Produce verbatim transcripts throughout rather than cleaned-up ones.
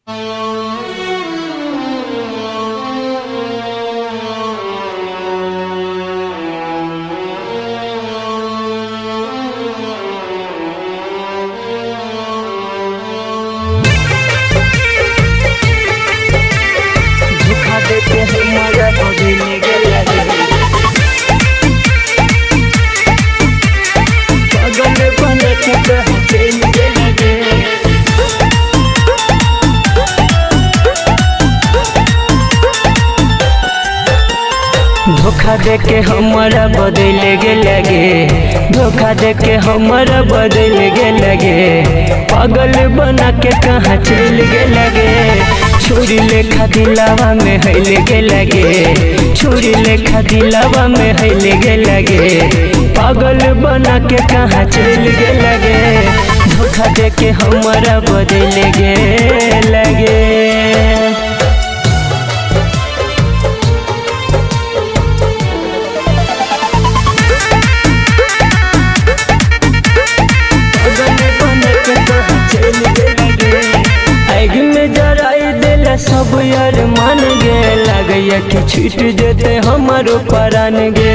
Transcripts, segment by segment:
धोखा दे के हमारा बदल गे लगे, धोखा दे के हमारा बदल गे लगे, पागल बना के कहाँ चल गे लगे, छुरी लेखा दिलावा में हिल गे लगे, छुरी लेखा दिलावा में हिल गे लगे, पागल बना के कहाँ चल गे लगे, धोखा दे के हमारा बदल गे लगे। आग में जराई दिल सब यार मान गे, लगे कि छूट जेते हमारो परान गे,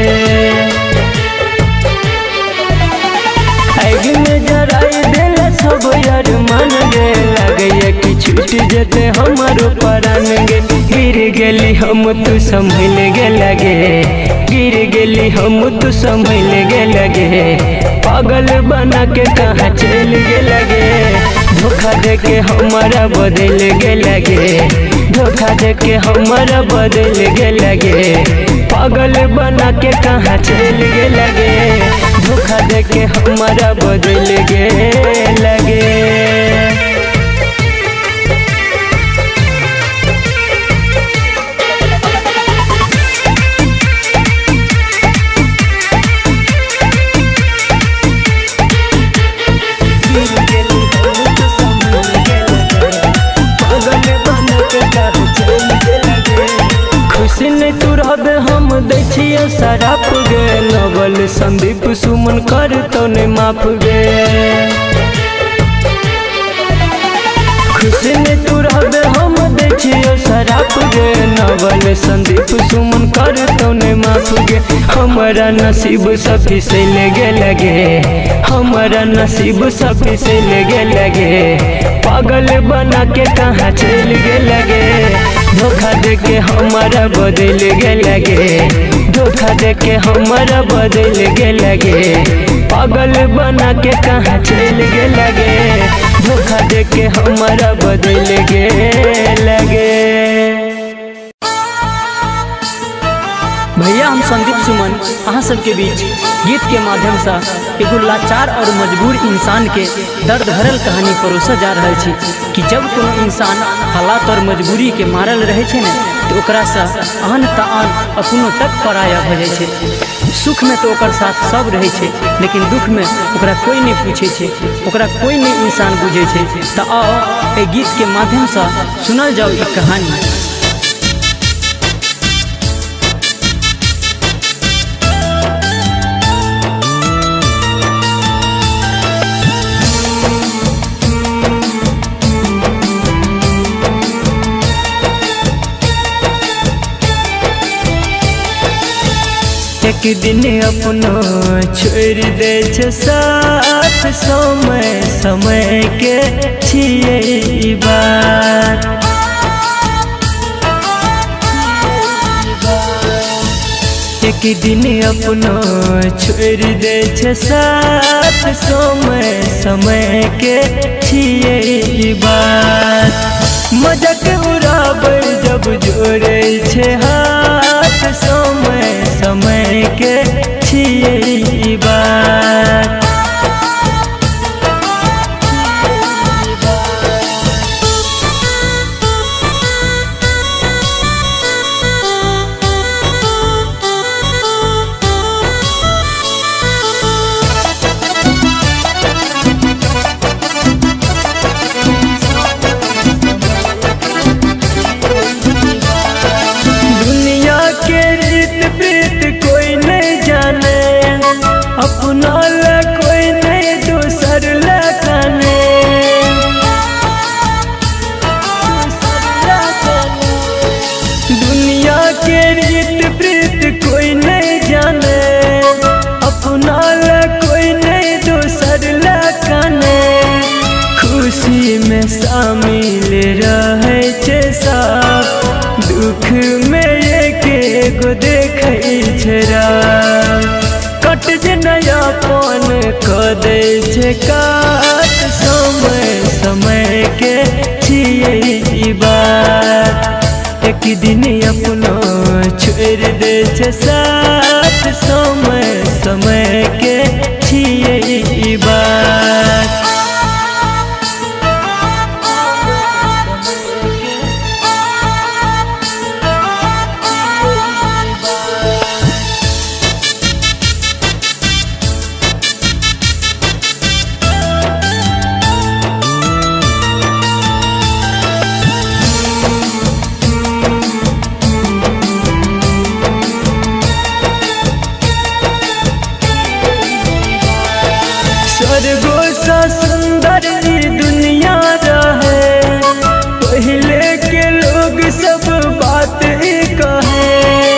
आग में जराई दिल सब यार मान गे, लगे कि छूट जेते हमारो परान गे, गिर गेली हम तू संभल गे लगे, गिर गेली हम तू संभल गे लगे, पागल बना के कहाँ चल गे लगे, धोखा दे के हमारा बदल गे लगे, धोखा दे के हमारा बदल गे लगे, पागल बना के कहाँ चल गे लगे, धोखा दे के हमारा बदल गे लगे। खुशी तू रह हम दै छियै शराप गे, नवल संदीप सुमन कर तो ने माफ गे, खुशी तू रह हम दै छियै शराप गे, नवल संदीप सुमन कर तो ने माफ गे, हमारा नसीब सब फिसल गे लगे, हमारा नसीब सब फिसल गे लगे, पागल बना के कहाँ चल गे लगे, धोखा दे के हमारा बदल गे लगे, धोखा दे के हमारा बदल गे लगे, पागल बना के कहाँ चल गे लगे, धोखा दे के हमारा बदल गे लगे। भैया हम संदीप सुमन अहाँ सबके बीच गीत के माध्यम से एगो लाचार और मजबूर इंसान के दर्द भरल कहानी परोसा जा रहा छी कि जब कोनो इंसान हालात और मजबूरी के मारल रहे छे ने तो ओकरा से आन त आन अपनो तक पराया भ जाय छे। सुख में तो ओकर साथ सब रहे छे, लेकिन दुख में ओकरा कोई नहीं पूछे छे, ओकरा कोई नहीं इंसान बुझे छे। तो आओ ए गीत के माध्यम से सुनल जाओ ई कहानी। एक दिन अपनो छोड़ दे छे साथ, समय समय के छिए बात, एक दिन अपनो छोड़ दे छे साथ, समय समय के छिए बात, मजाक उड़ाबै जब जोड़े छे हाथ, समय समय के छिए बात। के रीत प्रीत कोई नहीं जाने, अपना ला कोई नहीं दूसर ला काने। खुशी में शामिल रहे छे सब, दुख में एक गो देखे छरा। कट जे नयापन क दे छे काट, समय समय के छिए ई बात। एक दिन अपनो छोड़ दे छे साथ, समय समय के छिए ई बात। स्वर्गो सा सुंदर ई दुनिया रहे, पहले के लोग सब बात ही कहे।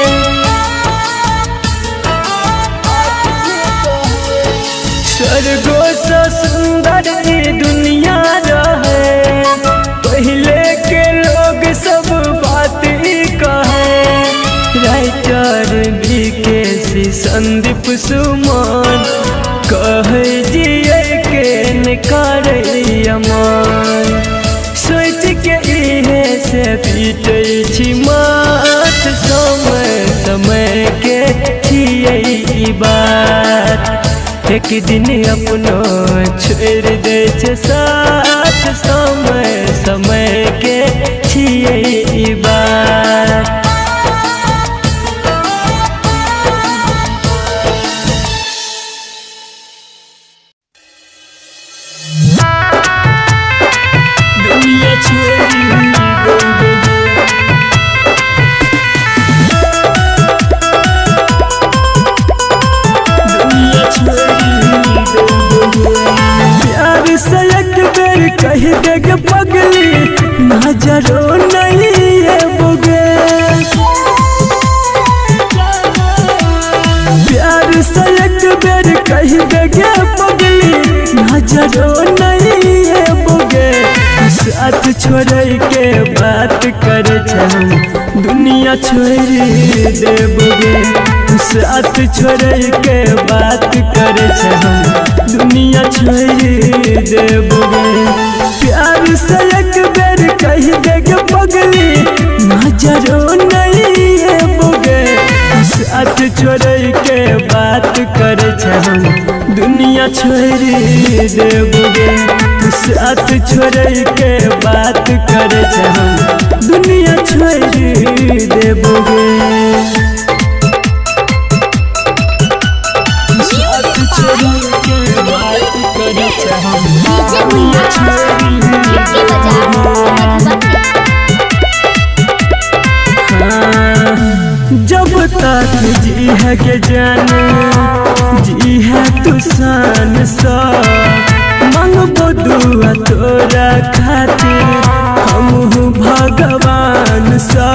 स्वर्गो सा सुंदर ई दुनिया रहे, पहले के लोग सब बात ही कहे। राइटर भी के सी संदीप सुमन कहे जिए के निकार अमान। सोच के इहे से पीटे छी मात, समय समय के छिए ई बात। एक दिन अपनो छोड़ दे छे साथ, समय समय के छिए ई बात। प्यार से एक बेर कह देग पगली, नजरो नहीं है बुगे। प्यार से एक बेर कह देग पगली, नजरो नहीं है बुगे। साथ छोड़ के बात कर हम दुनिया छोड़ देबोगे। साथ छोड़ के बात कर हम दुनिया छोड़ देबोगे। प्यार से एक बेर कह देग पगली, नजरो नहीं है बोगे। साथ छोड़ के बात कर हम दुनिया छोड़ देबोगे। साथ छोड़ के बात कर हम दुनिया छोड़ देबोगे। साथ छोड़ के बात कर हम दुनिया छोड़ जब तक जी है के जाने, जी है तू सान सा। मांगबो दुआ तोरा खातिर हम भगवान सा।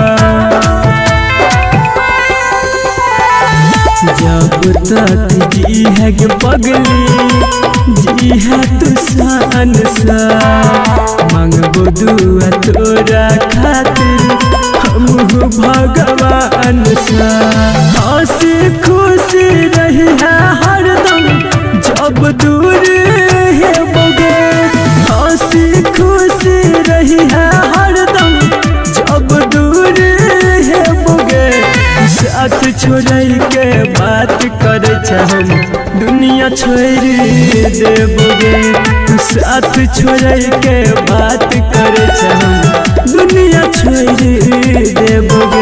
जब तक जी है के पगली, जी है तू सान सा। मांगबो दुआ तोरा खातिर हम भगवान सा। हंसी खुशी रही है हरदम जब दूर है बोगे। हंसी खुशी रही है हरदम जब दूर है बोगे। साथ छोड़ के बात कर हम दुनिया छोड़ देबोगे। साथ छोड़ के बात कर हम दुनिया छोड़ देबोगे।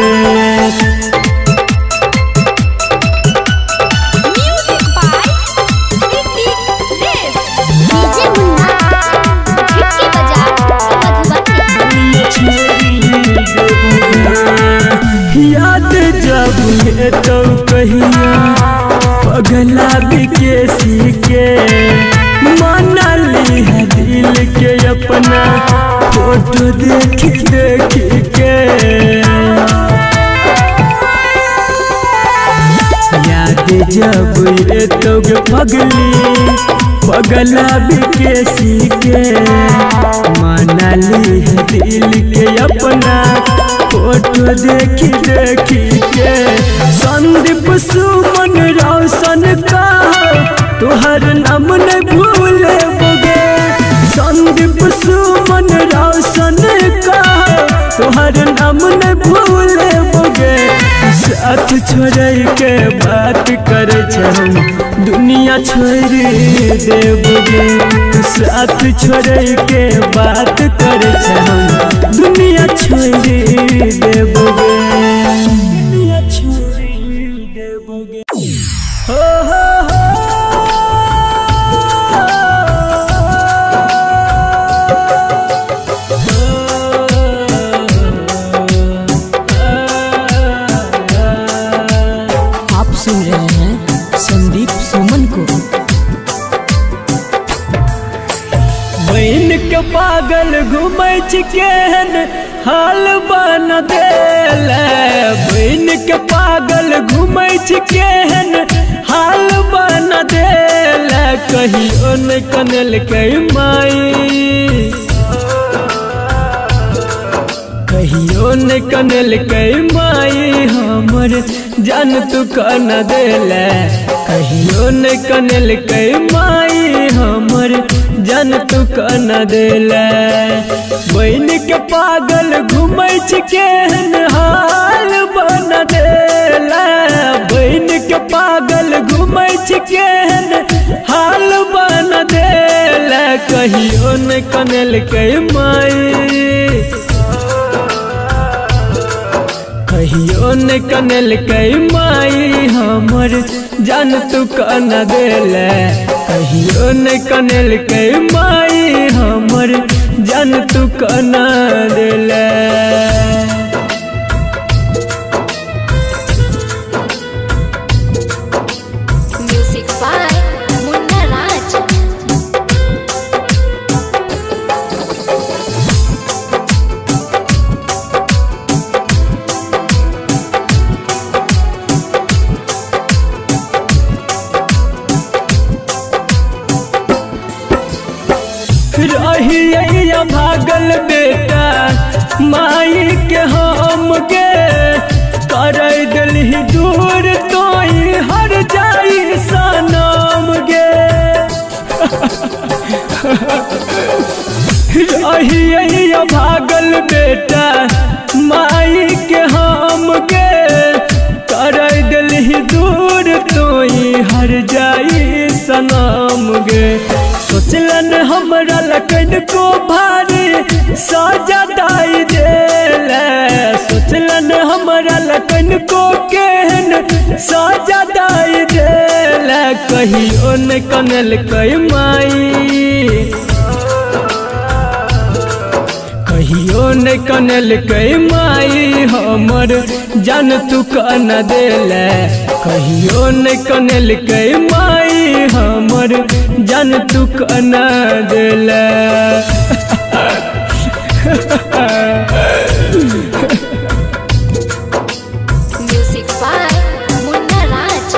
याद जब है तो कहिया पगला बिकेसी के। माना ली है दिल के अपना फोटो देख देख के। याद जब ये तो पगली पगला बिकेसी के मनाली है दिल के अपना फोटो देखी देखी के। संदीप सुमन रोशन का तुहर नाम न भूले बोगे। संदीप सुमन रोशन का तुहर नाम न भूले बोगे। साथ छोड़ के बात करे हम दुनिया छोड़ देबोगे। साथ छोड़ के बात करे हम दुनिया छोड़ देबोगे। दुनिया छोड़ देबोगे। हो हो हो सुन रहे हैं संदीप सुमन को। बहन के पागल घूमै केहन हाल बन देल। बहन के पागल घूमै केहन हाल बन देल। कहियो न कनल के माई कहियो न कनल के माई हमर जान तू कन देल। कहियो न कनल के माई हमर जान तू कन देल। बहन के पागल घूमै केहन हाल बन देल। बहन के पागल घूमै केहन हाल बन देल। कहियो न कनल के माई कहियो न कनल के माई हमर जान तू कन देल। कहियो न कनल के माई हमर जान तू कन देल। Music by Munna Raj. रही भागल बेटा माई के हम गे। कर दिलही दूर तोई हर जाई सनम गे। रही भागल बेटा माई के हम गे। कर दिलही दूर तोई हर जाई सनम गे। सोचलन हमरा लकन को भारी साजा दाई देल। सोचलन हमरा लकन को केहन साजा दाई देल। कहियो न कनल के माई कहियो न कनल के माई हमर जान तू कन देल। कहियो न कनल के माई हमर जान तू कन देल। Music by Munna Raj.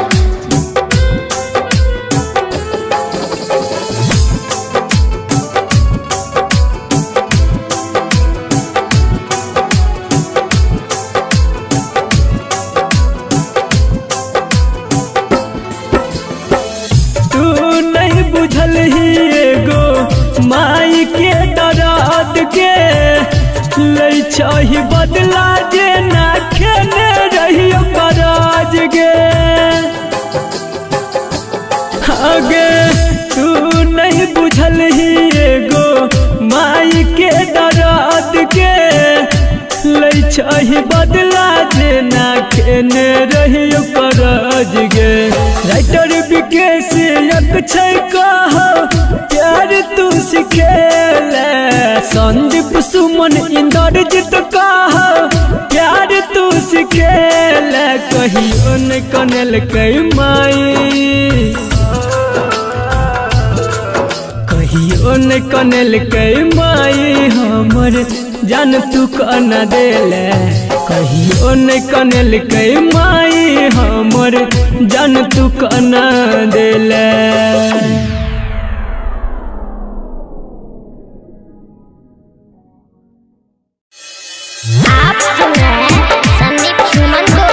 बुझल ही एगो माई के दर्द के लै छही बदला जे ना खेने रहियो कराज गे। आगे तू नहीं बुझल ही एगो माई के दर्द के लै छही बदला जे ना खेने रहियो कराज गे। राइटर विकेश अक्षय कहो प्यार तू सिखेल। संदीप सुमन इंद्रजीत कहो प्यार तू सिखेल। कहियो न कनल के माई कहियो न कनल के माई हमर जान तू कन देले कहियो नहीं कनल कई माई हमर जान तू कन देले। आप सुन रहे हैं संदीप सुमन को।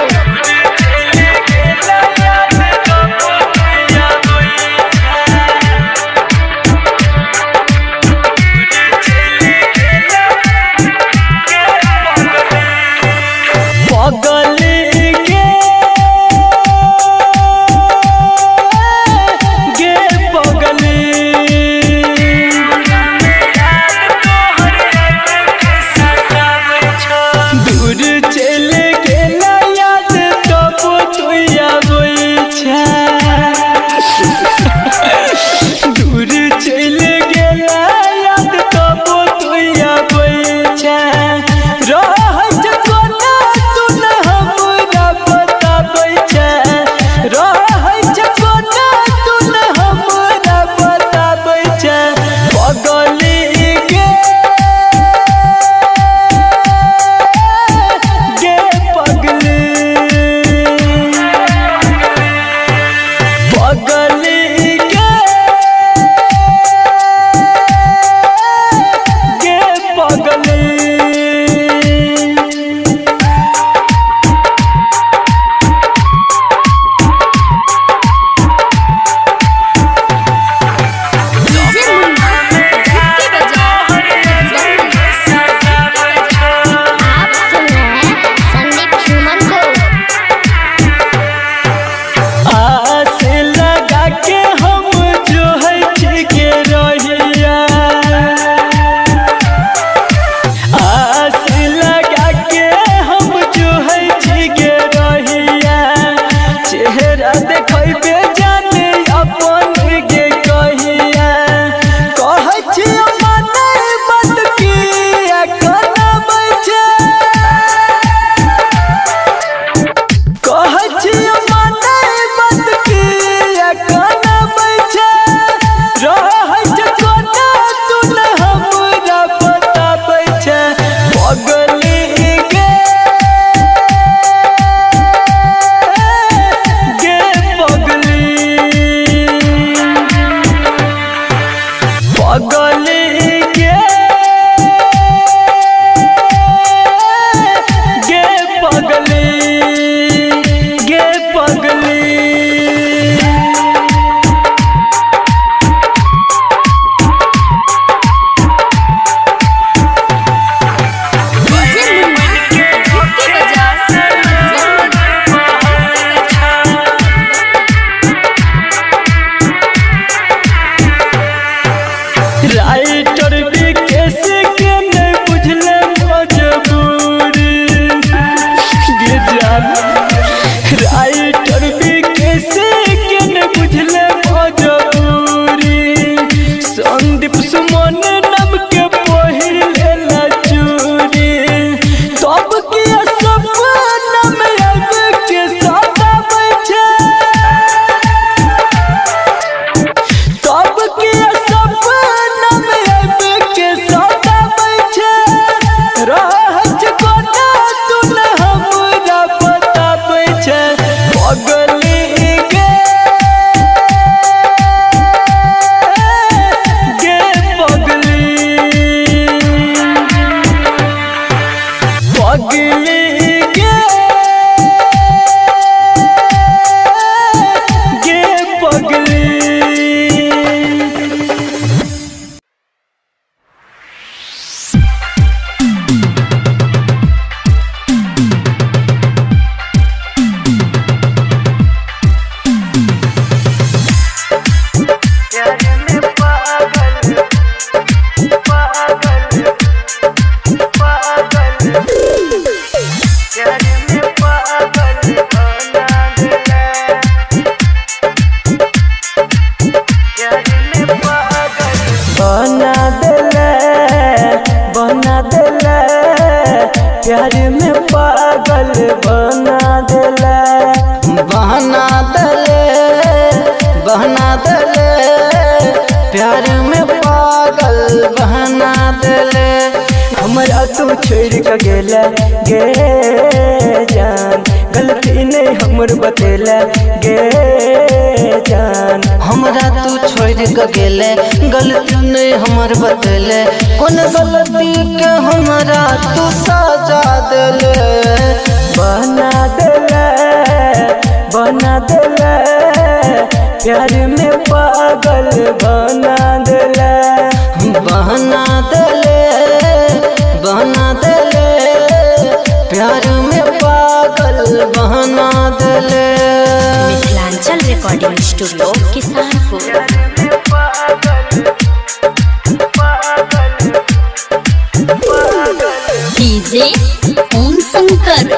प्यार में पागल बना देला, बहना दले बहना दले प्यार में पागल बहना दले। हमर हमरा तू छोड़ के गेला गे जान, गलती नहीं हमर बतेला गे जान। हमरा तू छोड़ के गेले गलती नहीं हमर बतेले, कौन गलती के हमरा तू सजा देले। बना देले बना देले प्यार में पागल बना देले, बना देले बना देले प्यार में पागल बना देले। Mithilanchal recording studio Kisanpur. DJ Om Shankar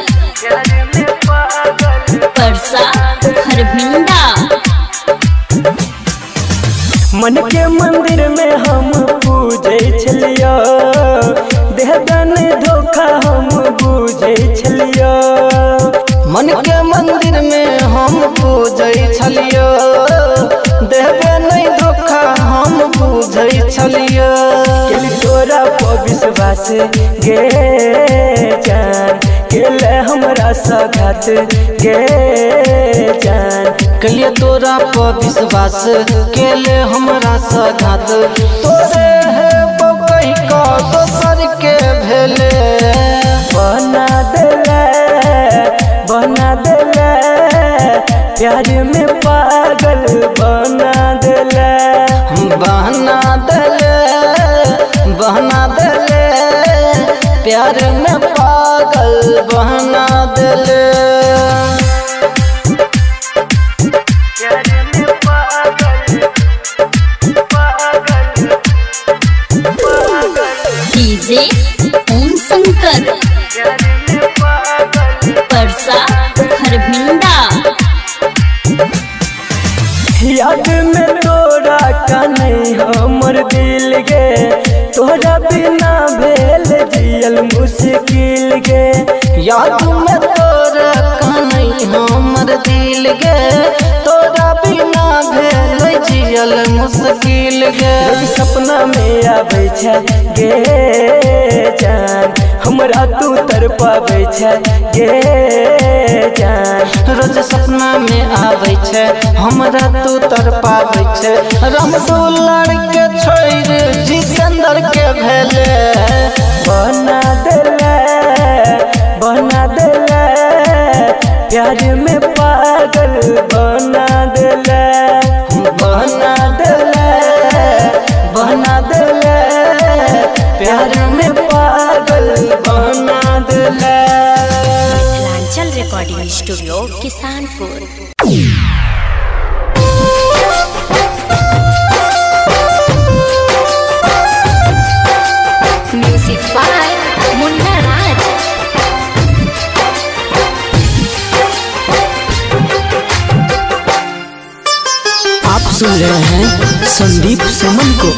Parsa Kharbhinda. मन के मंदिर में हम पूजे छलियो, देहदान धोखा हम पूजे छलियो। मन के मंदिर में हम पूजे छलियो, देहबे नहीं धोखा हम पूजे छलियो। केली तोरा पर विश्वास गे जान, केले हमरा सघात गे जान। कलिए तोरा पर विश्वास केले हमरा सघात, तोरे है बकही का दोसर के भेले। बना देले बना देले प्यार में पागल बना देले, बना देले बना देले प्यार में पागल बना देले। डीजे ओम शंकर परसा खरभिंडा। याद में तोरा का नहीं हमर दिल गे, तोरा बिना भेल जियल मुश्किल गे। याद में तोरा का नहीं हमर दिल गे, तोरा बिना भेल जियल मुश्किल गे। सपना में आबै छै गे जान, हमरा तू तरपाबै छै गे जान। रोज सपना में आबै छै हमरा तू तरपाबै छै। राम दुलार के छोड़ जितेंद्र के भेले। बना देले बना देले प्यार में पागल बना देले, बना देले बना देले प्यार में पागल बना देले। Mithilanchal recording studio Kisanpur. Music by Munna Raj. आप सुन रहे हैं संदीप सुमन को।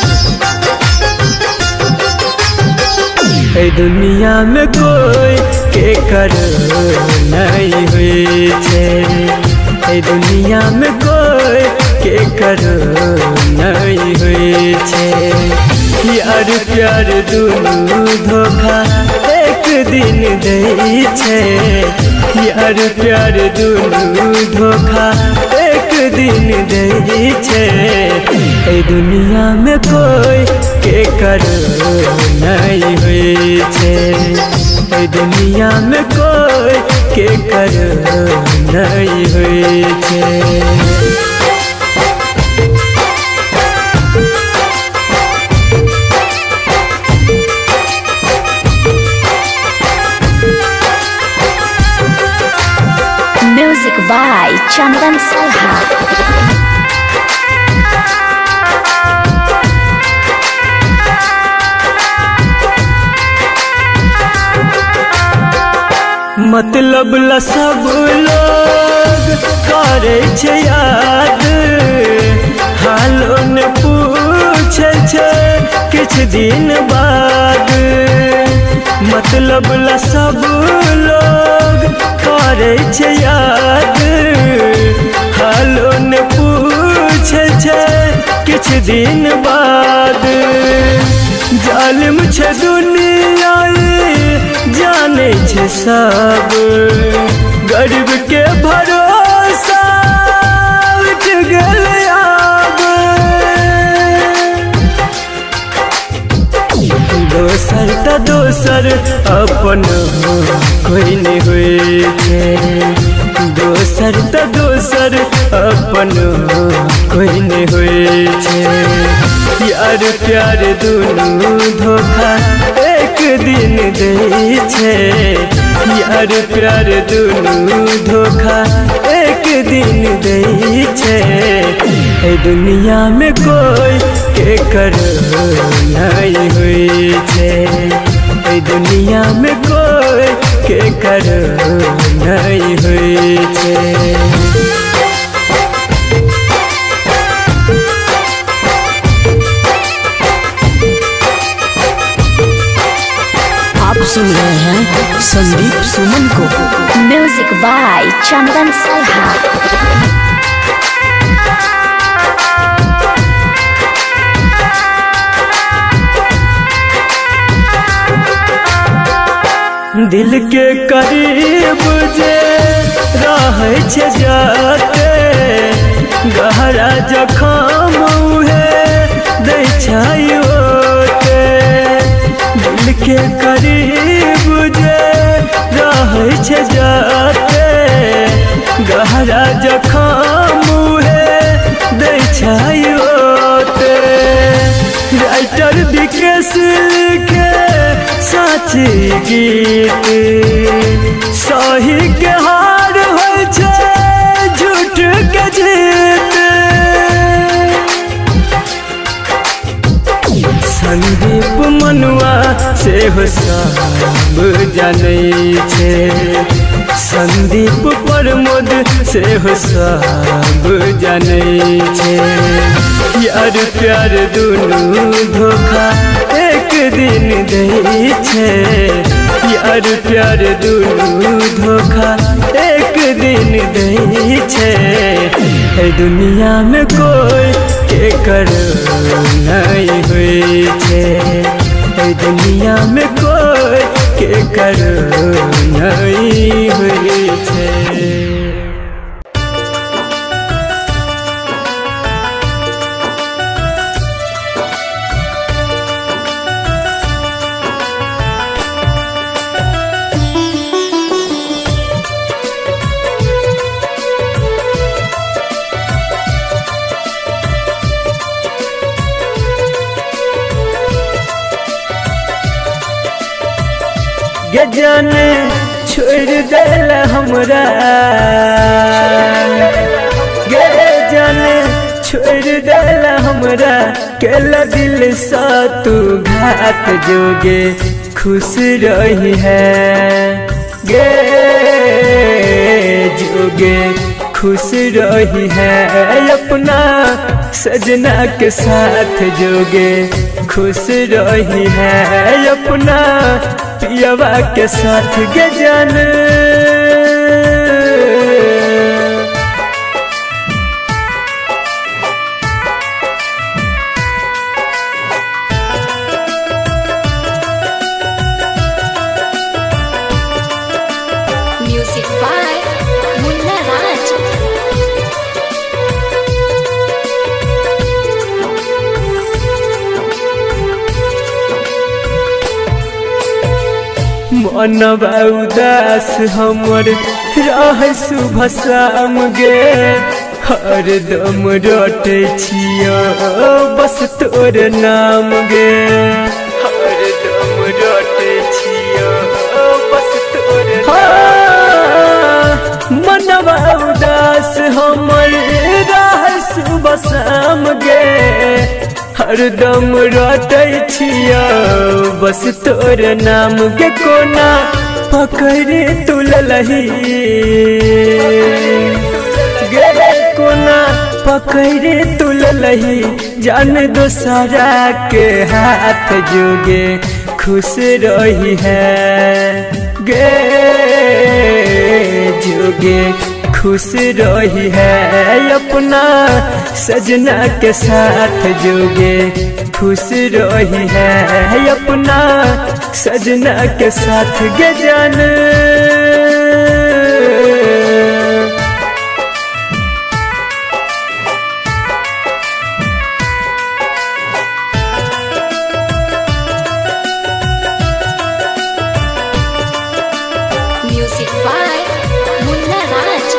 ए दुनिया में कोई के कर नहीं हुई छे, ए दुनिया में कोई के कर नहीं हुई छे। यार प्यार दुनू धोखा एक दिन दे छे, यार प्यार दुनू धोखा एक दिन दे छे। ए दुनिया में कोई के कर नहीं हुई छे, ए दुनिया में कोई के कर नहीं हुई छे। म्यूजिक बाय चंदन सलहा। मतलब ला सब लोग करे छे याद, हालो ने पूछे छे किछ दिन बाद। मतलब ला सब लोग करे छे याद, हालो ने पूछे छे किछ दिन बाद। जालिम छे दुनिया जाने छे सब, गरीब के भरोसा उठ गल आब। दोसर त दोसर अपन कोई नहीं हुए छे, दोसर त दोसर अपन कोई नहीं हुए छे। यार प्यार दुनू धोखा एक दिन दे छे, यार प्यार दुनू धोखा एक दिन दे छे। ए दुनिया में कोई के कर नहीं हुई छे, ए दुनिया में कोई के कर नहीं हुई छे। आप सुन रहे हैं संदीप सुमन को। म्यूजिक बाय चंदन सलहा। दिल के करीब जे रहे छे जाते, गहरा जखम उहे दै छै ओते। दिल के करीब जे रहे छे जाते, गहरा जखम उहे दै छै ओते। राइटर विकेश लिखे साची गीत, सही के हार होय छे झूठ के जीत। संदीप मनुआ से हो सब जाने छे, संदीप प्रमोद से हो सब जाने छे। यार प्यार दुनू धोखा एक दिन दे छे, यार प्यार दुनू धोखा एक दिन दे छे। ए दुनिया में कोई के कर नहीं हुई छे, ए दुनिया में कोई के कर नहीं हुई छे। गे जाने छोड़ देल हमरा, गे जाने छोड़ देल हमरा, केला दिल सा तू घात जोगे खुश रही है। गे जोगे खुश रही है, अपना सजना के साथ जोगे खुश रही है, अपना पियवा के साथ। गे जाने म्यूजिक बाय मुन्ना राज। मनवा उदास हमर रह सुबह शाम गे, हर दम रोटे छियो बस तोर नाम गे, हर दम रोटे छियो बस तोर नाम। मनवा उदास हमर रह सुबह शाम गे, हरदम रोटे छियो बस तोर नाम गे। कोना पकड़े तुललही गे, कोना पकड़े तुललही, जान दोसरा के हाथ जोगे खुश रही है। गे जोगे खुश रही है अपना सजना के साथ जोगे खुश रही है अपना सजना के साथ गे जान म्यूजिक बाय मुन्ना राज।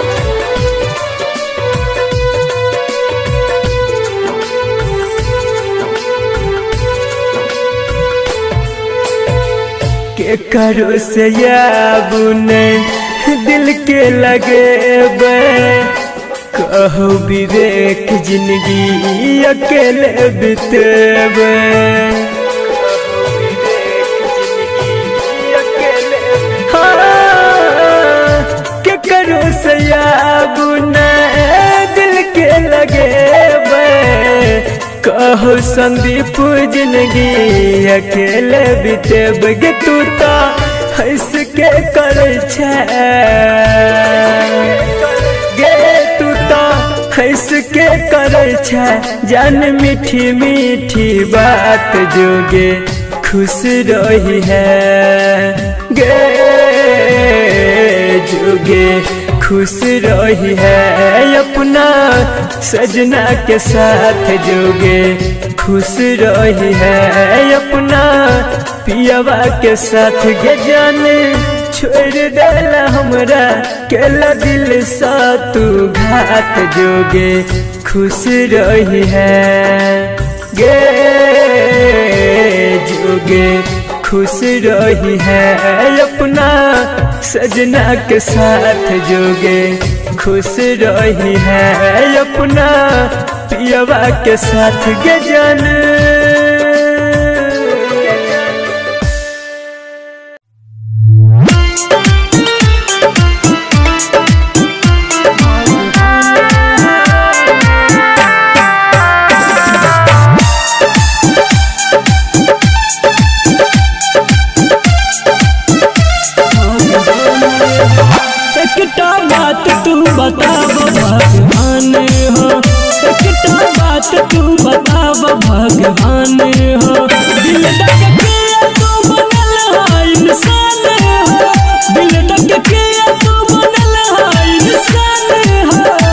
के करो से याबुने दिल के लगे बे कहो विवेक जिंदगी अकेले बितेबे हाँ, के करो से याबुने दिल के लगे बे कहो संदीप जिंदगी अकेले बितेब गे तू तो हंस के करे छे गे तू तो हंस के करे छे जान मीठी मीठी बात जोगे खुश रही है गे जोगे खुश रही है अपना सजना के साथ जोगे खुश रही है अपना पियावा के साथ गे जाने छोड़ देला हमरा केला दिल सा तू घात जोगे खुश रही है गे जोगे खुश रही है अपना सजना के साथ जोगे खुश रही है अपना पियावा के साथ गे जान भगवान हो दिल तक के तू बनल है इंसान हो दिल तक के तू बनल है इंसान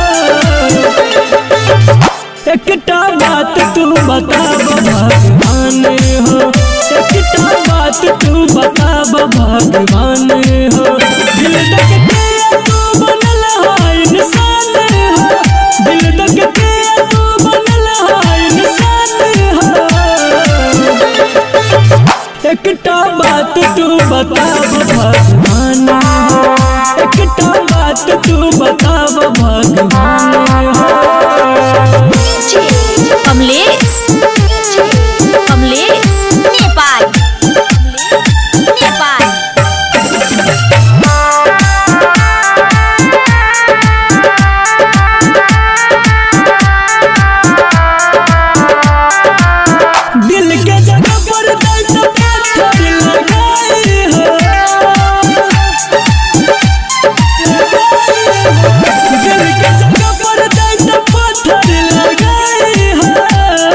हो एकटा बात तू बताब भगवान हो एकटा बात तू बताब भगवान हो दिल तक के तू बनल है इंसान हो दिल तक के तू बनल है इंसान एकटा बात तू बताब भगवान हो एकटा बात तू बताब भगवान हो कमलेश कमलेश नेपाल नेपाल दिल के जगह पर दर्द पत्थर लगाए हो दिल के जगह पर दर्द पत्थर लगाए हो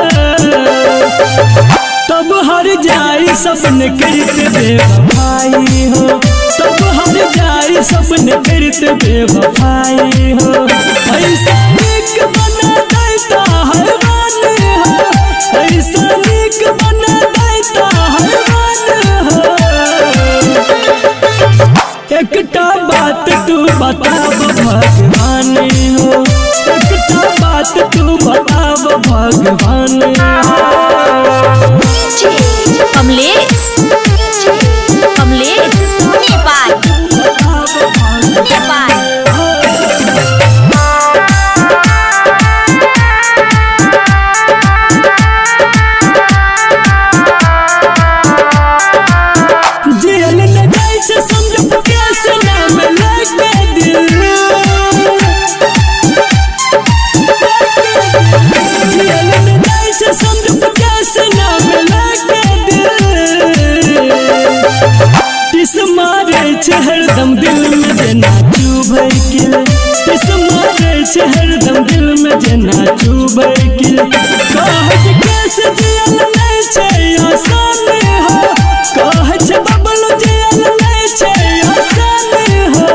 तब हर जाई सपने करते बेवफाई हो तब हर जाई सपने करते बेवफाई हो ऐसा निक बना देता हैवान हो ऐसा निक बना देता हैवान हो एकटा बात तू बताब भगवान हो एकटा बात तू बताब भगवान हो कमलेश कमलेश नेपाल नेपाल जेल न जाए से समझ कैसे नाम लगे दिल जेल न जाए से समझ कैसे नाम लगे दिल टिस मारे छे हरदम दिल में देना चुभै के टिस छै हरदम दिल में जना चुबै किल कहै छै कैसे जियल नहीं छै आसान हो कहै छै बबलू जियल नहीं छै आसान हो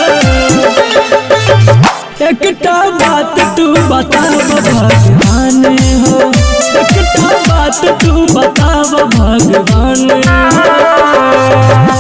एकटा बात तू बताव भगवान हो एकटा बात तू बताव भगवान हो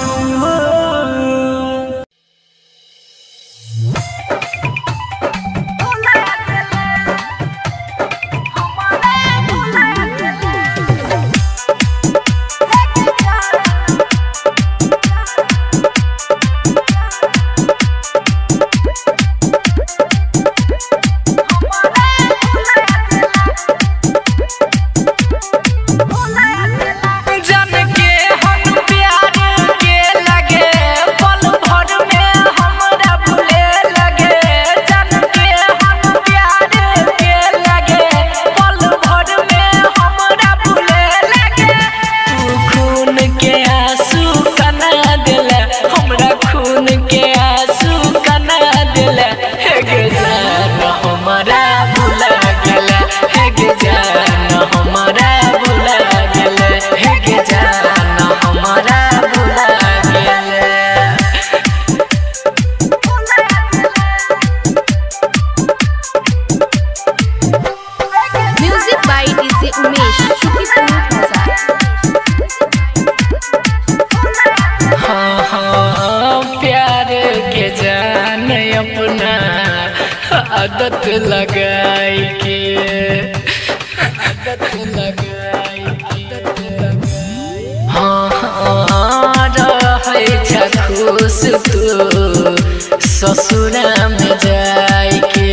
आदत लगाई के आदत लगाई हाँ हाँ रहे छ खुश तू ससुरा में जाई के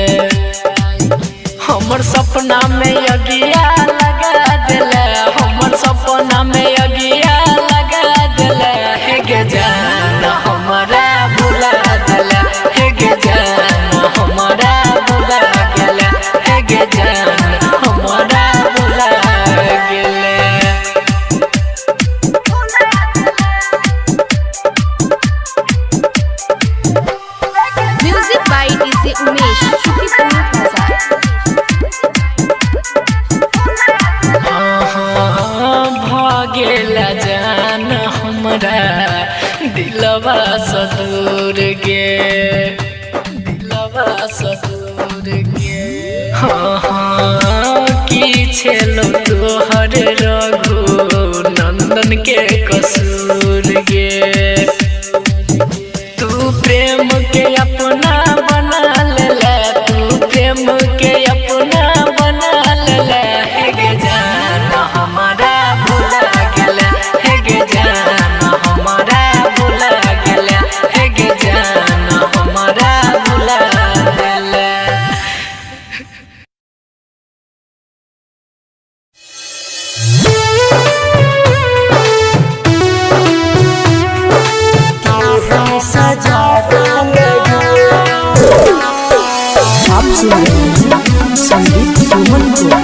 हमर सपना में अगिया लगा दिला हमर सपना में अगिया लगा दिला हे गे जान हमारा भुला दिला हे गे जान हमारा भुला गेला हे गे जान हमारा भुला गेला म्यूजिक बाय डीजे उमेश शुक्रिया भागेला जान हमरा दिलवा सदूर गे दिलवा सदूर गे हाँ हाँ की छेलो तोहर रघु नंदन के कसूर गे तू प्रेम के अपना बना ले तू प्रेम के अपना बना ले हे गे जान हमारा भुला गेला हे गे जान हमारा भुला गेला हे गे जान हमारा भुला गेला सजा आप सुन रहे हैं संदीप सुमन को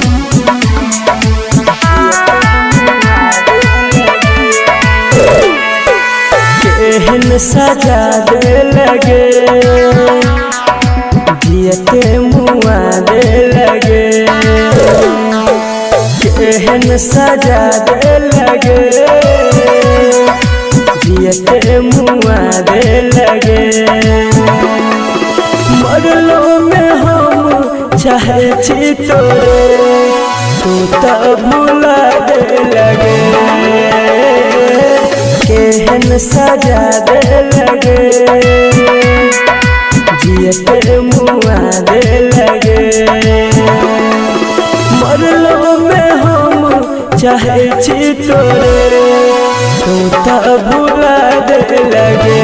केहन सजा दे लगे जियते मुआ दे लगे केहन सजा दे लगे जियते मुआ दे लगे मरलो में हम चाहे छी तोरे तू तो भुला दे लगे केहन सजा दे लगे जियते मुआ दे लगे मरलो में हम चाहे छी तोरे तू तो भुला दे लगे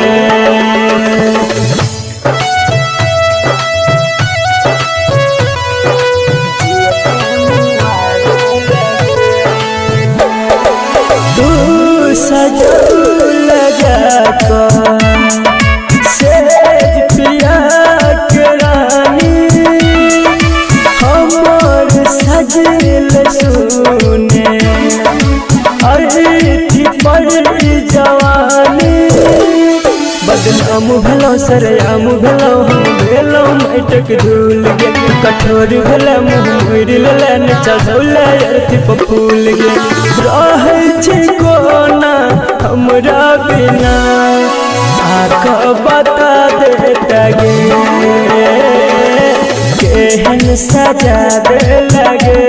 सजू लगा कर सेज पिया के रानी हमर सजल सुने अर्थी पर जवानी बदला काम भेलो सरयाम भेलो हम भेलो माटक धूल गे कठोर भेला मुँह मुड़ लेला न चढ़ौला अर्थी पर फूल गे रहे छी कोना हमरा बिना आका बता देता गे केहन सजा दे लगे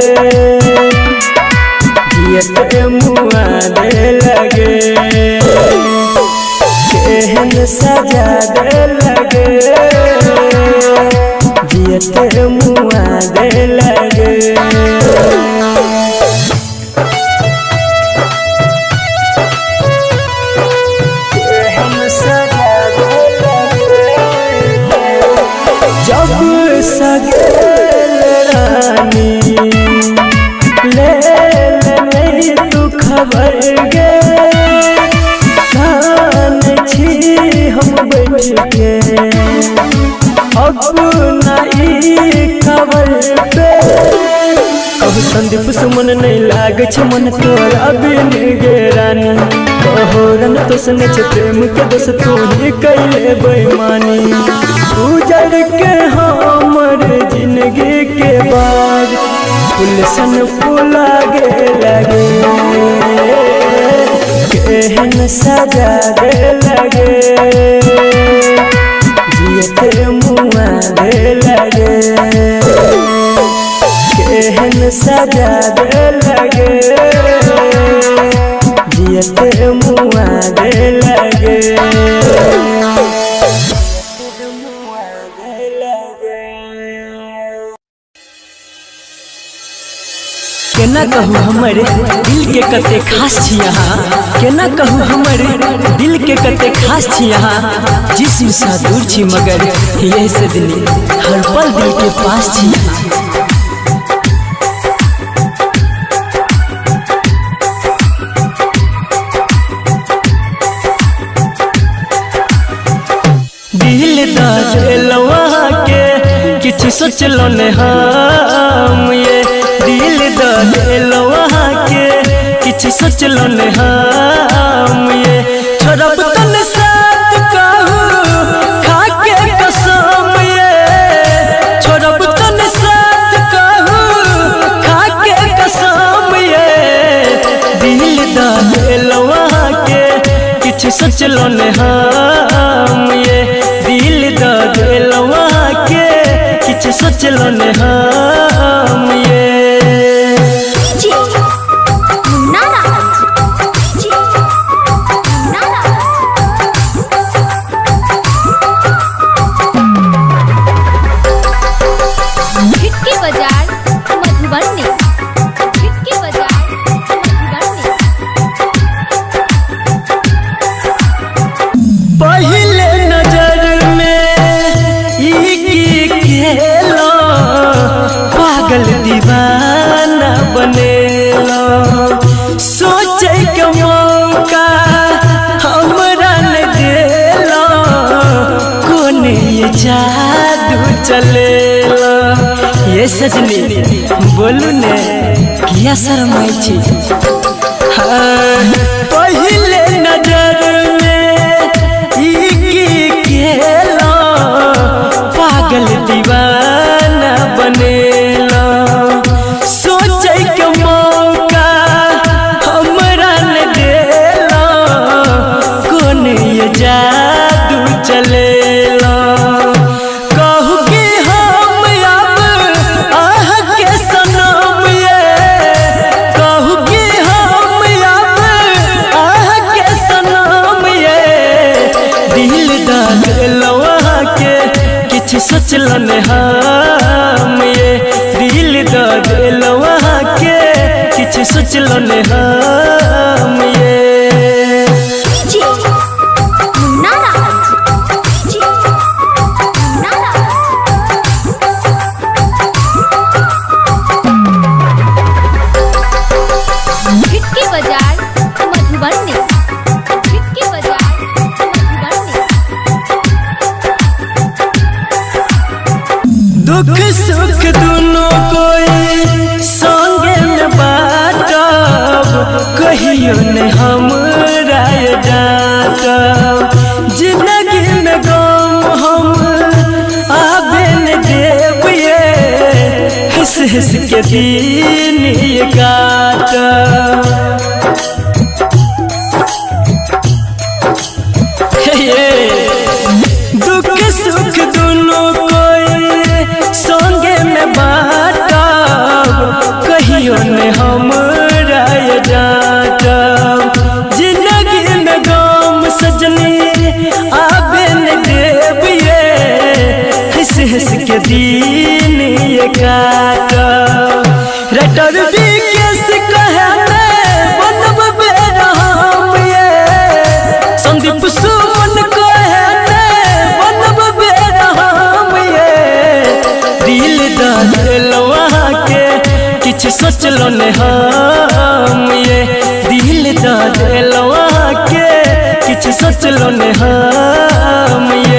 जियते मुआ दे लगे केहन सजा दे लगे जियते मुआ दे लगे जब सगेल रानी ले ले तू खबर गे कान छी हम बैठ के अपना ई खबर पे अब संदीप सुमन नहीं लाग छ मन तोरा बिन गे रानी कहो रन तो सने छ प्रेम के दोस्त तू ही कैले बेईमानी उजड़ के हमर जिंदगी के बाद पुलसन फुला गे लगे केहन सजा दे लगे जियते मुआ दे लगे केहन सजा दे लगे जियते मुआ दे लगे केना कहूँ हमारे दिल के कते खास छी यहाँ केना कहूँ हमारे दिल के कते खास छी यहाँ जिस्म सा दूर छी मगर यही से दिल हर पल दिल के पास छी यहाँ दिल दलवा के किछ सोचलो ने हम ये दिल दलवा के किछ सोचलो ने हम ये छोड़ब तन साथ कहूँ खा के कसम ये छोड़ब तन साथ कहूँ खा के कसम ये दिल दलवा के किछ सोचलो ने हम ये दिल दलवा के किछ सोचलो ने हम ये पहले नजर में ई की खेलो पागल दीवाना बनेलो सोचे के मौका हमरा न देलो कोने ये जादू चलेलो ये सजनी बोलू ने किया शर्माई छी पहले नजर पागल दीवाना बनेलो सोचे के मौका हमरा न देलो कोने ये जादू चलेलो कहू कि हम अब आह के सनम ये कहू कि हम अब आह के सनम ये दिल दलवा के किछ सोचलो ने हम ये दिल दलवा के किछ सोचलो ने हम ये दुख सुख दोनों कोई संगे में बाटब कहियो ने हमरा डांटब जिंदगी में हंस के दिन ये काटा दुख सुख दोनों कोई संगे में बाटा कहियो ने हमरा डांटा जिंदगी में गम सजनी आबे न देविए हंस हंस के दिन ये काटा रटर भी कैसे कहे बनब बेरहम ये संदीप सुमन कहे बनब बेरहम ये दिल दिलवा के किछ सोचलो ने हम ये दिल दिलवा के किछ सोचलो ने हम ये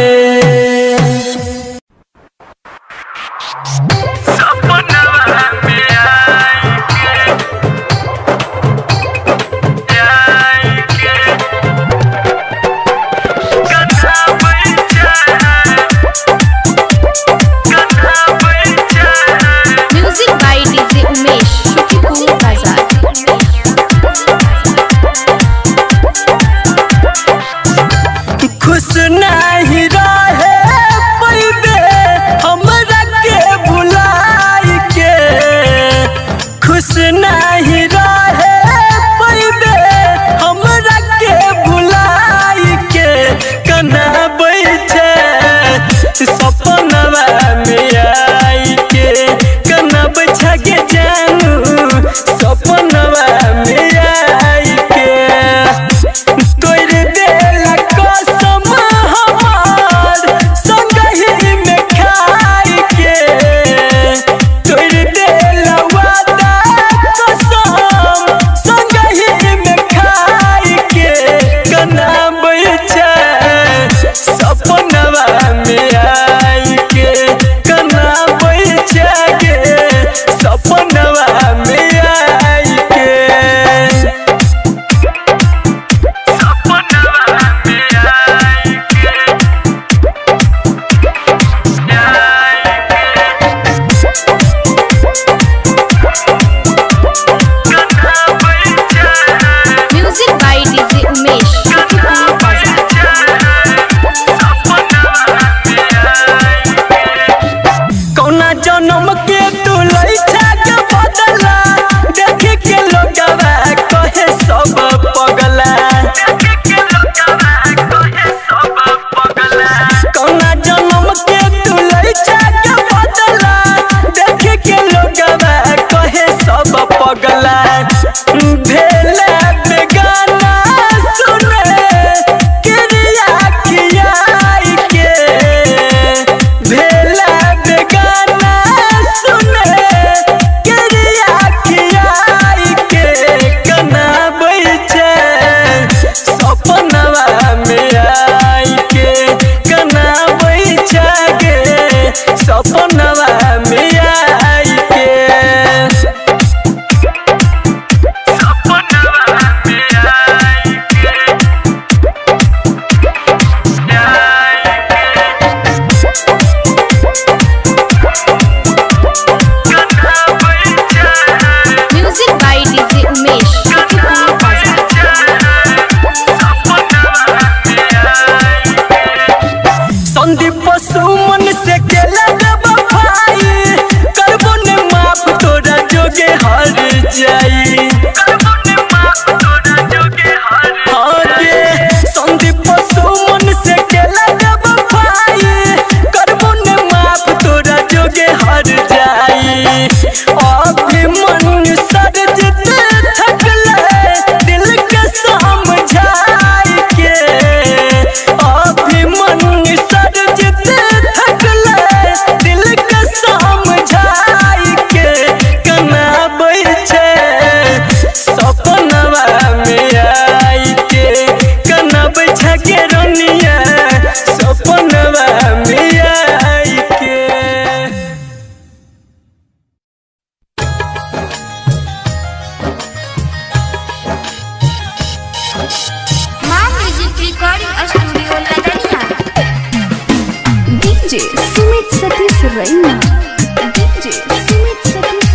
डीजे सुमित सतीश रैना डीजे सुमित सतीश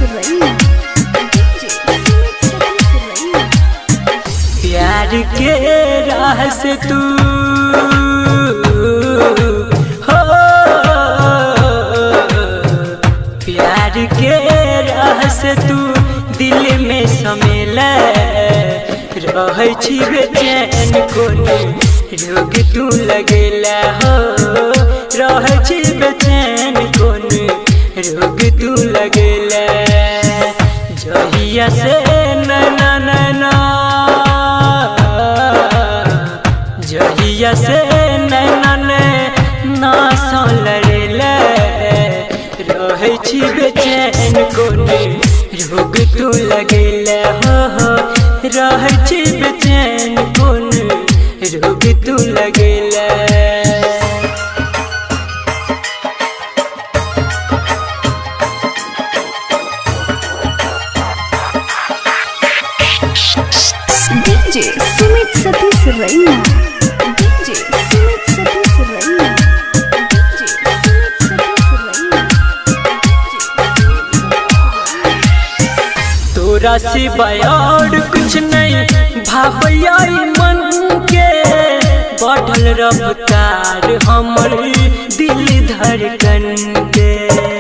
तू हो प्यार के राह से तू दिल में समेला रहे छी बेचैन कोने रोग तू लगेला हो रहे छी बेचैन कोने रोग तू लगेला जहिया से नैना नैना जहिया से नैना नैना सा लड़ेला रहे छी बेचैन कोने रोग तू लगेला हो हो रहे छी बेचैन कोने रोग तू लगेला डीजे सुमित सतीश रैना डीजे सुमित सतीश रैना डीजे सुमित सतीश रैना तोरा सिवाय और कुछ नहीं भावैया मन के बढ़ल रफ्तार हमर दिल धड़कन के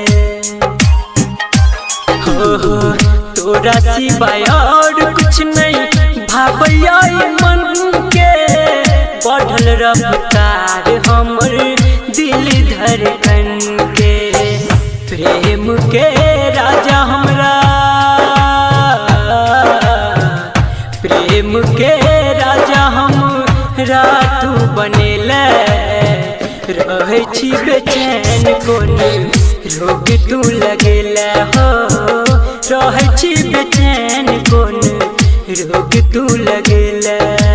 हो हो तोरा सिवाय और कुछ नहीं भावैया मन के बढ़ल रफ्तार हमर दिल धड़कन के प्रेम के राजा हमरा प्रेम के राजा हम रातू बनेला रहे छी बेचैन कोने रोग तू लगेला हो रहे छी बेचैन कोने रोग तू लगेला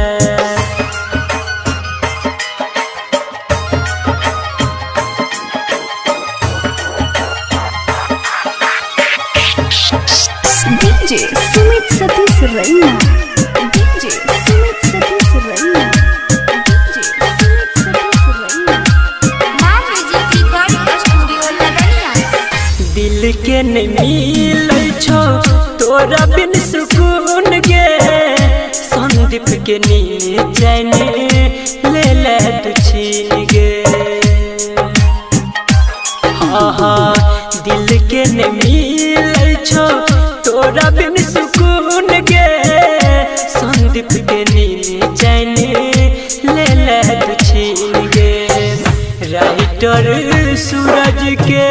डीजे सुमित सतीश रैना डीजे सुमित सतीश रैना डीजे सुमित सतीश रैना मां म्यूजिक रिकॉर्डिंग स्टूडियो लगनिया दिल के नहीं मिलै छो तोरा बिन सुकून गे संदीप के नींद चैन ले ले तू छीन गे हाँ हाँ दिल के नहीं मिलै छो तोरा बिन सुकून गे संदीप के नींद चैन ले ले तू छीन गे राइटर सूरज के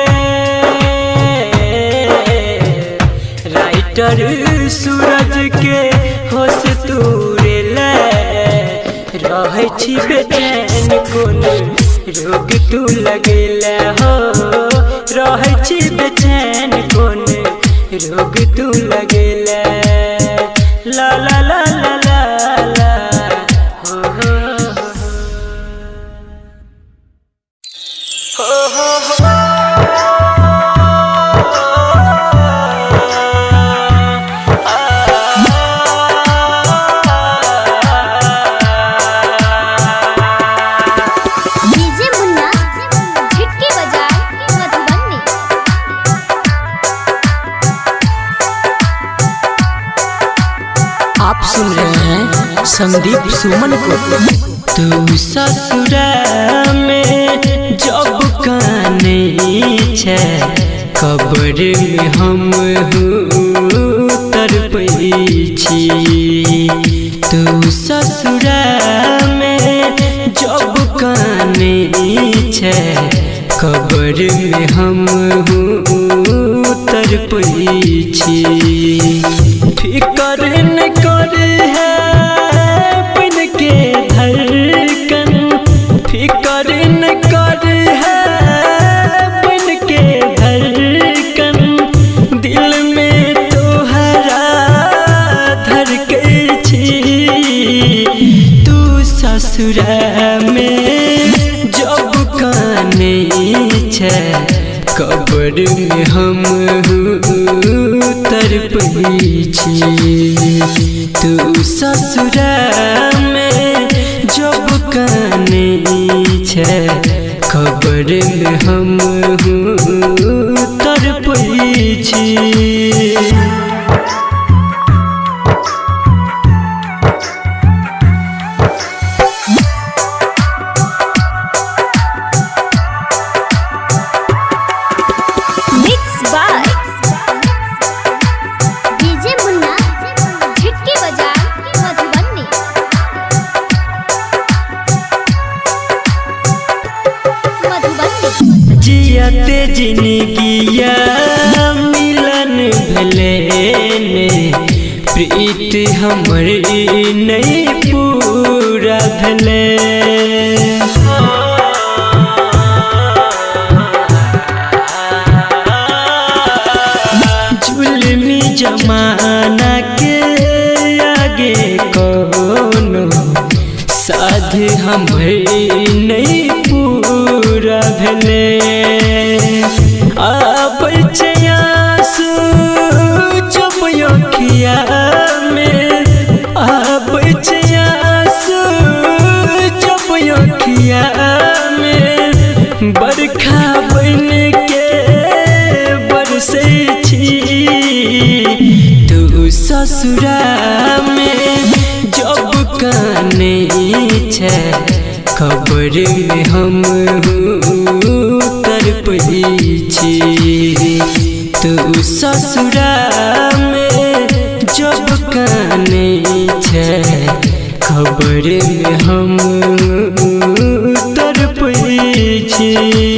राइटर सूरज के होश तूरे ले रहे छी बेचैन कोने रोग तू लगेला हो रहे छी बेचैन कोने रोग तू लगेला ला ला ला ला ला ला हो हो हो हो हो डीजे मुन्ना झिटकी बजाए मधुबनी आप सुन रहे हैं संदीप सुमन को तू ससुरा में जब काने छे कब्र में हम तरपै छी तू ससुरा में जब काने छे कब्र में हम तरपै छी फिकर न कर है बन के धड़कन फिकर न कर है बन के धड़कन दिल में तोहरा धड़कै छी तू ससुरा में जब काने छे कब्र में हम तरपै छी तू ससुरा में जब काने छे कब्र में हम तरपै छी जियाते जिंदगिया मिलन भले ने प्रीत हमर नहीं पूरा भले जुल्मी जमाना के आगे कोनो साध हमर नहीं पूरा भले अब चयासु जब अखिया में अब चयासु जब अखिया में बरखा बन के बरसे छी तू ससुरा में जब काने छे खबर में हम तड़पी छी तू ससुरा में जब काने छे खबर में हम तड़पी छी।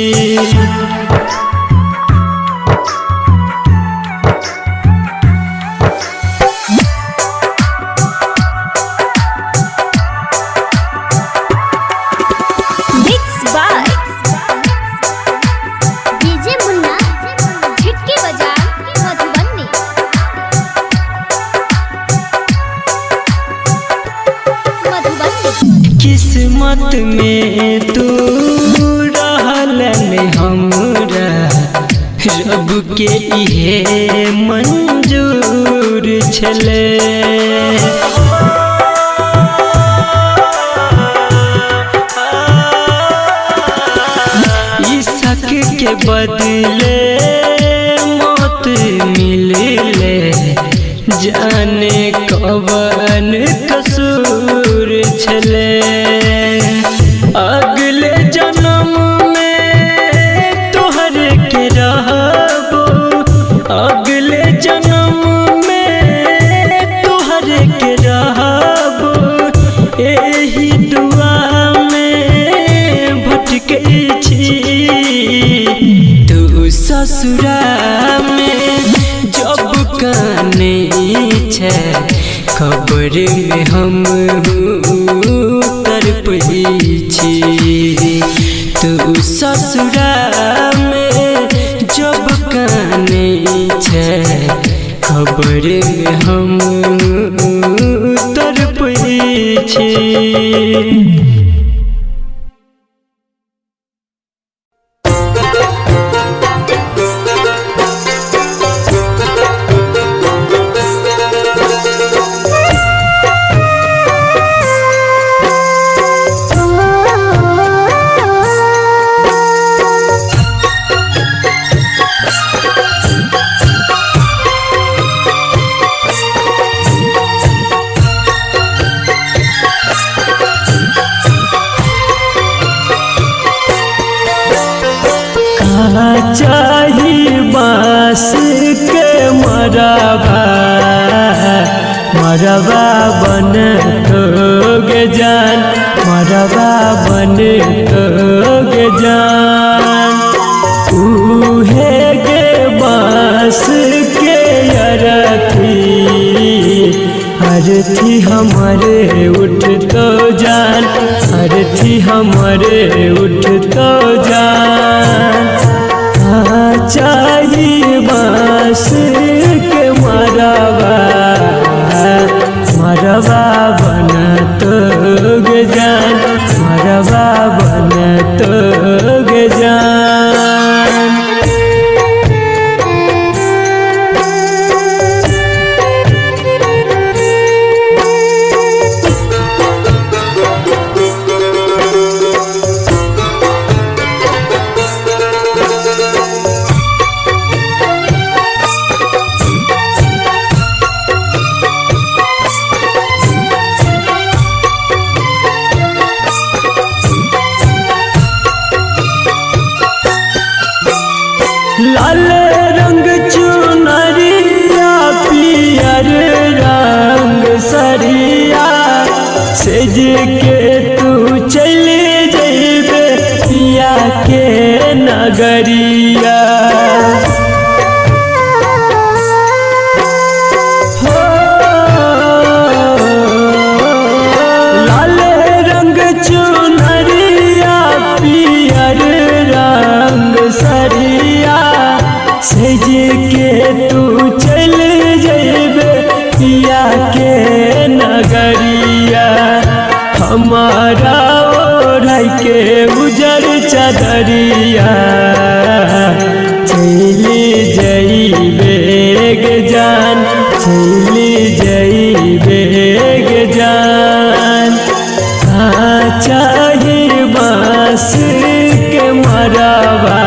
किस्मत में तू रहलन हमरा रब के इहे मंजूर छले इश्क के बदले मौत मिलले जाने कवन कसूर छले अगले जन्म में तोहर के रहबो अगले जन्म में तोहर के रहबो एही दुआ में भटके छी तू ससुरा में जब काने छे खबर में हम तड़पी छी तू ससुरा में जब काने छे खबर में हम तड़पी छी। चाही बांस के मरबा मरबा बन तोगे जान मरबा बन तोगे जान उहे गे बांस के अरथी हरथी हमारे उठ तो जान हरथी हमारे उठ तो जान चाहिए बांस के मरबा मरबा बन तोगे जान मरबा बन तोगे जान। ओढ़ाई के उजर चादरिया चली जइबे गे जान चली जइबे गे जान चाहे बांस के मरबा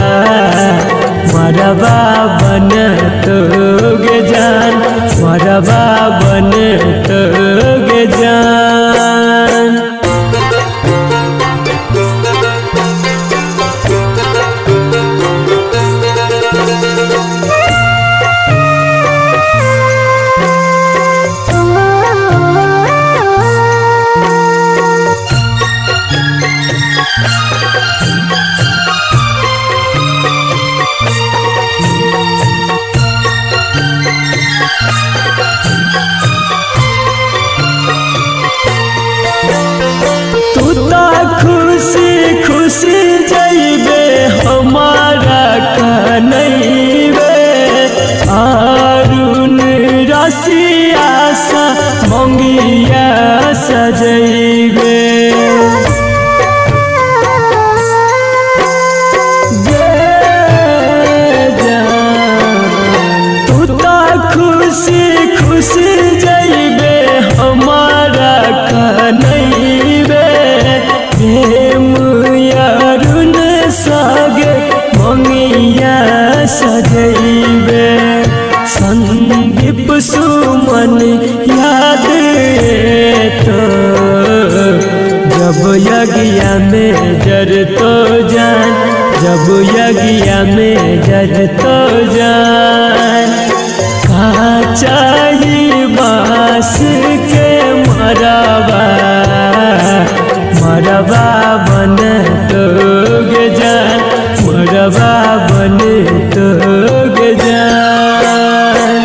मरबा बन तो गे जान मरबा बन तो गे जान। खुशी खुशी जइबे हमारा कनैबे अरुण रसिया सा मंगिया सजइबे तू तो खुशी खुशी जइबे हमारा कनैबे अरुण सागे मंगिया सजइबे संदीप सुमन याद तो जब यज्ञ में जर तो जान जब यज्ञ में जर तो जान का चाहिए बांस के मरबा मरबा बन तो गे जान मरबा बन तो गे जान।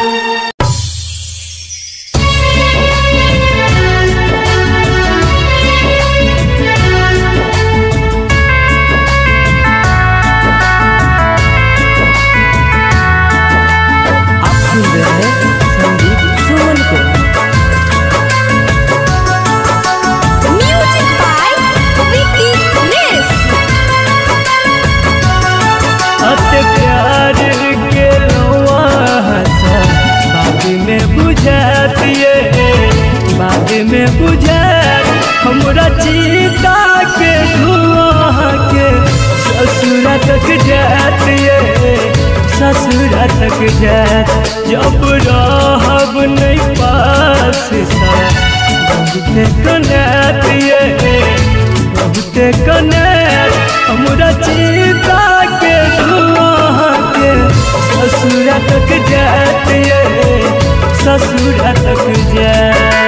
आप सुन रहे हैं संदीप सुमन को। म्यूजिक बाय विकी नेस। अते प्यार के लौआ हंसा बाद में बुझातिए बाद में बुझात हमरा चीता के धुआं के ससुरा तक जातिए ससुरा तक जात जब रहब नहीं पास सा बहुते कनातिए बहुते कनात हमरा चीता के धुआं के ससुरा तक जातिए ससुरा तक जात।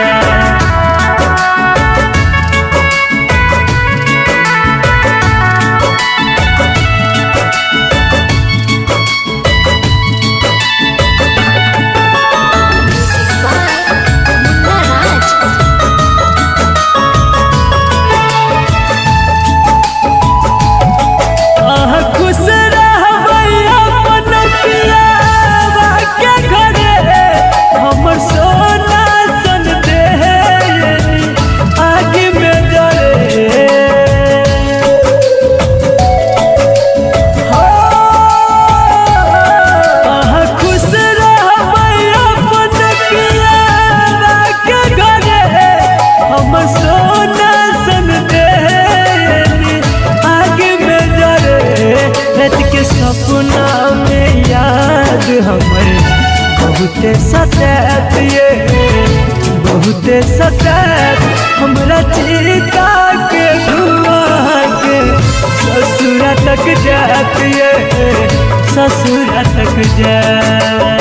सपना में याद हमर बहुते सतातिए बहुते सतात हमरा चीता के धुआं के ससुरा तक जातिए ससुरा तक जा।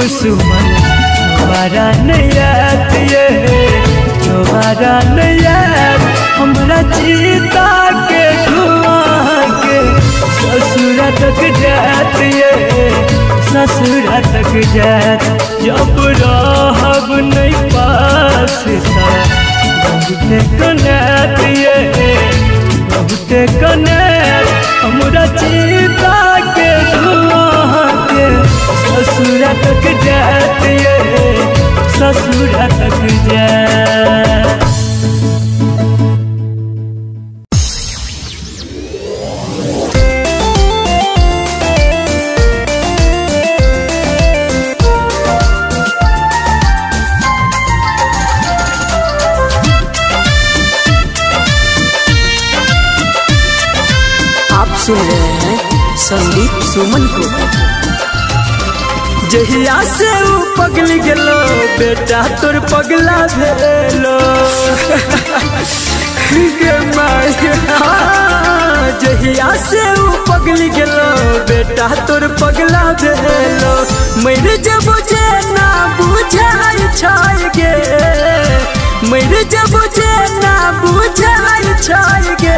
सुमन दोबारा नया ये दोबारा नया हमरा चीता के धुआं के ससुरा तक जात ये ससुरा तक जात जब रहब नहीं पास सा बहुते कनेत ये बहुते कनेत हमरा चीता के धुआं के ससुरा तक जात ये ससुरा तक जात। आप सुन रहे हैं संदीप सुमन को। जहिया से ऊ पगल गेलो बेटा तोर पगला भेलो गे माया जहिया से ऊ पगल गेलो बेटा तोर पगला भेलो मेरे जब जे ना बुझाई छाय गे मेरे जब जे ना बुझाई छाय गे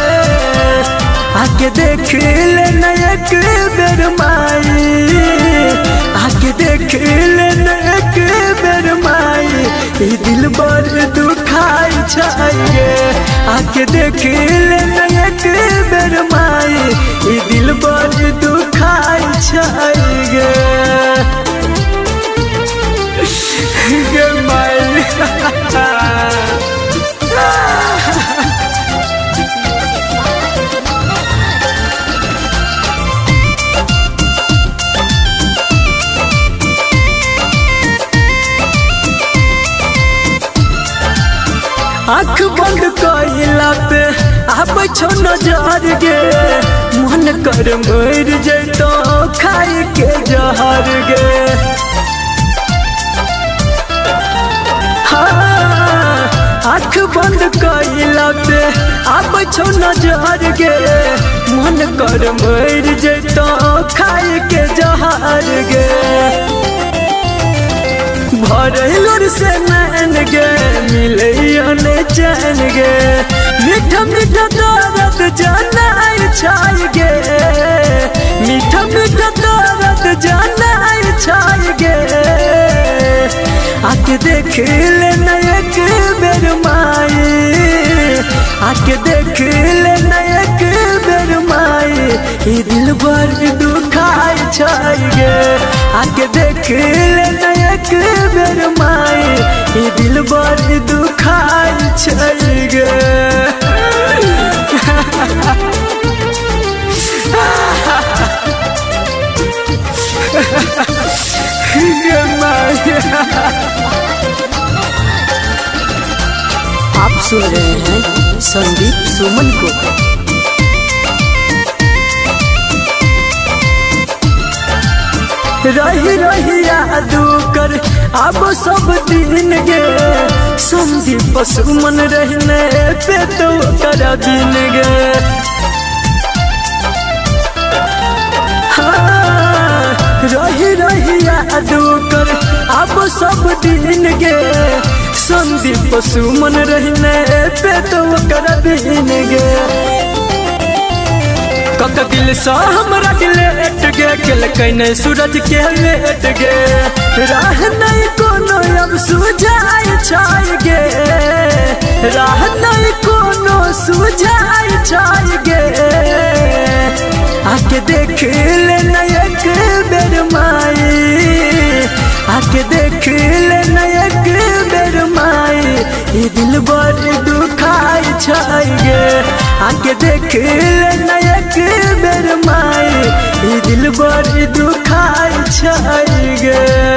आके देख ले नयक बेर माई आके देख ले नयक बेर माई ई दिल बर दुखाई छाइए आके देख ले नयक बेर माई ई दिल बर दुखाई छाइए गे माई आँख बंद कइला पे अब छो नजर गे मन कर मर जैतो खाई के जहर गे हाँ आँख बंद कइला पे अब छो नजर गे मन कर मर जैतो खाई के जहर गे भरलोर से नैन गे मिले ने चैन गे मीठा मीठा दर्द जानाई छाई गे मीठा मीठा दर्द जानाई छाई गे आके देख ले नयक बेर माई आके देख ले नयक बेर माई ई दिल बर दुखाई छाई गे आके देख ले नयक बेर माई ई दिल बर दुखाई छाई गे गे माई। आप सुन रहे हैं संदीप सुमन को। रही रही यादू कर अब सब दिन गे संदीप सुमन रहने पे तो कर दिन गे हाँ, रही रही यादू कर अब सब दिन गे संदीप सुमन रहने पे तो कर दिन गे कक दिल सा हमरा गिलेट गे केल कैने सूरज के लेट गे राह नहीं कोनो अब सुझाई छाई गे राह नहीं कोनो सुझाई छाई गे आके देख ले नयक बेर माई आके देख ले नयक बेर माई ई दिल बर दुखाई छाई गे आके देख ले नयक बेर माई ई दिल बर दुखाई छाई गे।